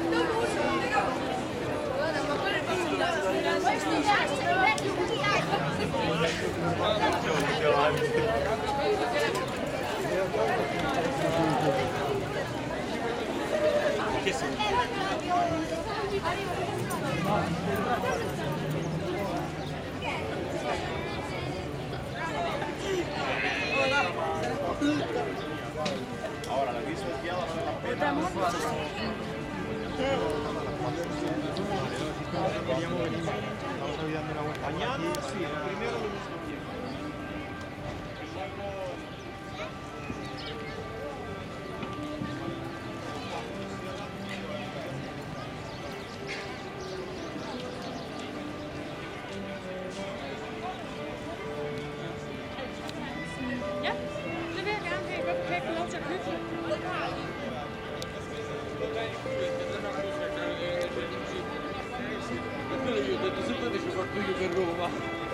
Kesin. Ahora la guisa izquierda vale la pena. Queríamos venir. Estamos ahí dando una vuelta. Mañana, sí, el primero lo hemos cogido. Ja, det vil jeg gerne have. Hvorfor kan jeg ikke få lov til at købe det? Io ho detto sempre che ci porto io per Roma.